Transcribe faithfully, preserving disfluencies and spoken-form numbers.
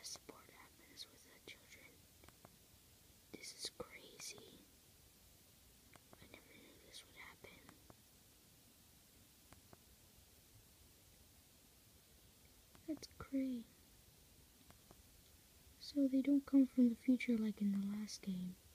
support happens with the children. This is crazy. I never knew this would happen. That's great. So they don't come from the future like in the last game.